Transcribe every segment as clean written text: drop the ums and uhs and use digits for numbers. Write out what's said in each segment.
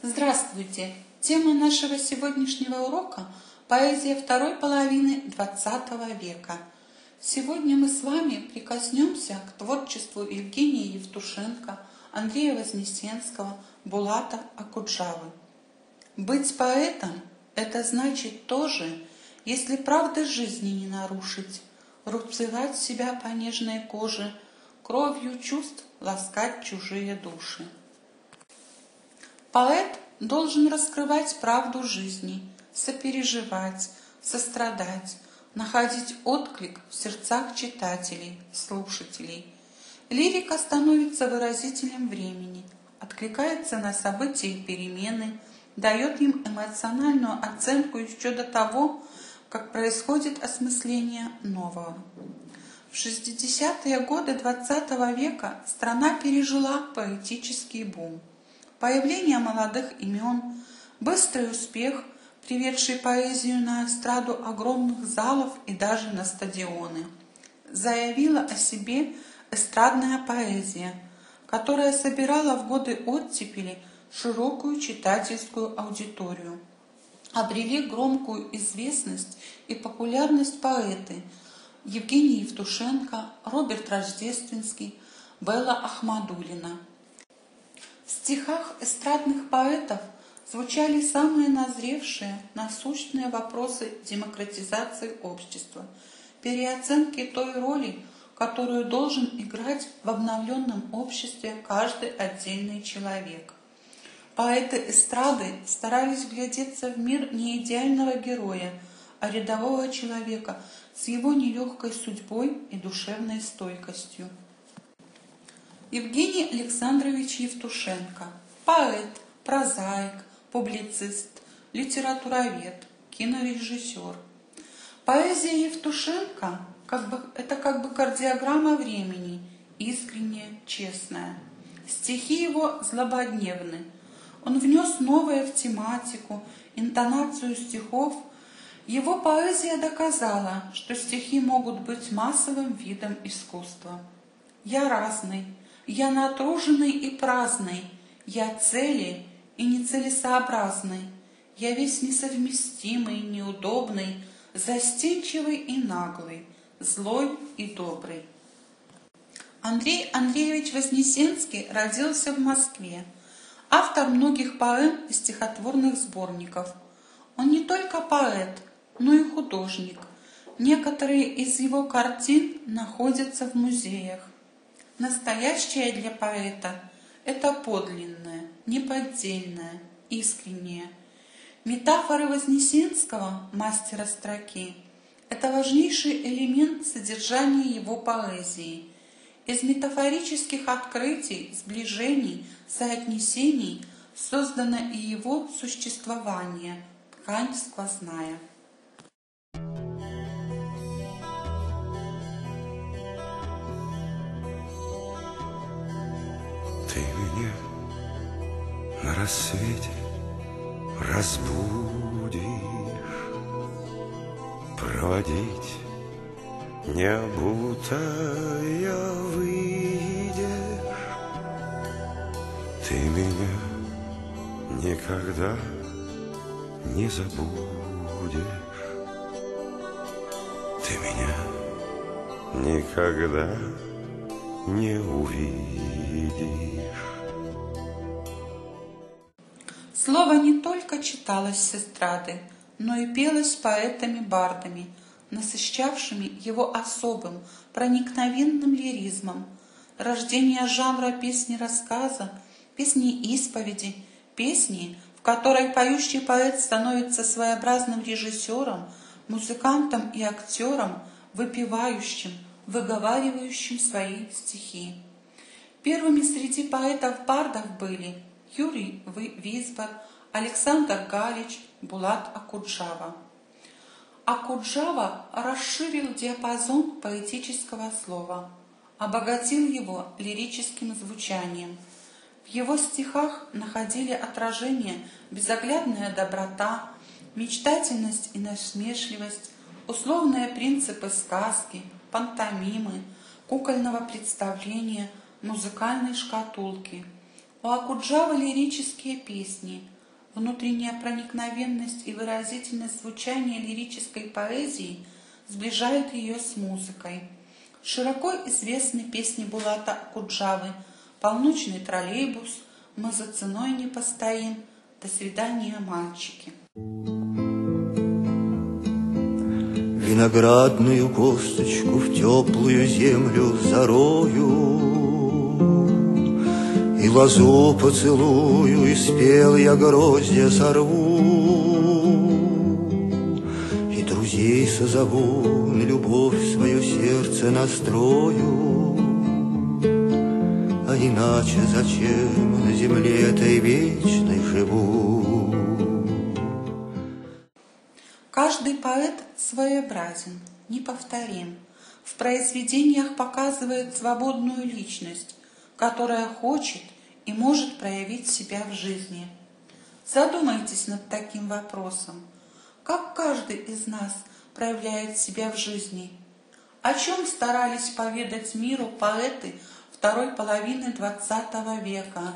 Здравствуйте! Тема нашего сегодняшнего урока – поэзия второй половины XX века. Сегодня мы с вами прикоснемся к творчеству Евгения Евтушенко, Андрея Вознесенского, Булата Окуджавы. Быть поэтом – это значит тоже, если правды жизни не нарушить, рубцевать себя по нежной коже, кровью чувств ласкать чужие души. Поэт должен раскрывать правду жизни, сопереживать, сострадать, находить отклик в сердцах читателей, слушателей. Лирика становится выразителем времени, откликается на события и перемены, дает им эмоциональную оценку еще до того, как происходит осмысление нового. В 60-е годы XX века страна пережила поэтический бум. Появление молодых имен, быстрый успех, приведший поэзию на эстраду огромных залов и даже на стадионы, заявила о себе эстрадная поэзия, которая собирала в годы оттепели широкую читательскую аудиторию. Обрели громкую известность и популярность поэты Евгений Евтушенко, Роберт Рождественский, Белла Ахмадуллина. В стихах эстрадных поэтов звучали самые назревшие, насущные вопросы демократизации общества, переоценки той роли, которую должен играть в обновленном обществе каждый отдельный человек. Поэты эстрады старались вглядеться в мир не идеального героя, а рядового человека с его нелегкой судьбой и душевной стойкостью. Евгений Александрович Евтушенко – поэт, прозаик, публицист, литературовед, кинорежиссер. Поэзия Евтушенко – это как бы кардиограмма времени, искренняя, честная. Стихи его злободневны. Он внес новое в тематику, интонацию стихов. Его поэзия доказала, что стихи могут быть массовым видом искусства. Я разный. Я натруженный и праздный, я цели и нецелесообразный, я весь несовместимый, неудобный, застенчивый и наглый, злой и добрый. Андрей Андреевич Вознесенский родился в Москве, автор многих поэм и стихотворных сборников. Он не только поэт, но и художник. Некоторые из его картин находятся в музеях. Настоящее для поэта – это подлинное, неподдельное, искреннее. Метафоры Вознесенского, мастера строки – это важнейший элемент содержания его поэзии. Из метафорических открытий, сближений, соотнесений создано и его существование – ткань сквозная. Ты меня на рассвете разбудишь, проводить не обутая выйдешь. Ты меня никогда не забудешь. Ты меня никогда не увидишь. Слово не только читалось с эстрады, но и пелось поэтами-бардами, насыщавшими его особым, проникновенным лиризмом. Рождение жанра песни-рассказа, песни-исповеди, песни, в которой поющий поэт становится своеобразным режиссером, музыкантом и актером, выпевающим, выговаривающим свои стихи. Первыми среди поэтов-бардов были Юрий Визбор, Александр Галич, Булат Окуджава. Окуджава расширил диапазон поэтического слова, обогатил его лирическим звучанием. В его стихах находили отражение безоглядная доброта, мечтательность и насмешливость, условные принципы сказки, пантомимы, кукольного представления, музыкальной шкатулки. У Окуджавы лирические песни, Внутренняя проникновенность и выразительность звучания лирической поэзии сближают ее с музыкой. Широко известны песни Булата Акуджавы «Полночный троллейбус», «Мы за ценой не постоим», «До свидания, мальчики». Виноградную косточку в теплую землю зарою, и лозу поцелую, и спелые гроздья сорву, и друзей созову, на любовь свое сердце настрою. А иначе зачем на земле этой вечной живу? Каждый поэт своеобразен, неповторим. В произведениях показывает свободную личность, которая хочет и может проявить себя в жизни. Задумайтесь над таким вопросом. Как каждый из нас проявляет себя в жизни? О чем старались поведать миру поэты второй половины XX века?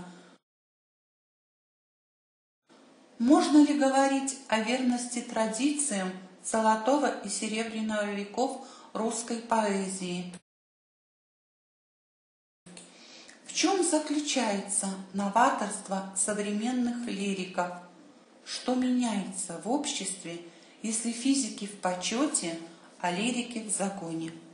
Можно ли говорить о верности традициям золотого и серебряного веков русской поэзии? В чем заключается новаторство современных лириков? Что меняется в обществе, если физики в почете, а лирики в загоне?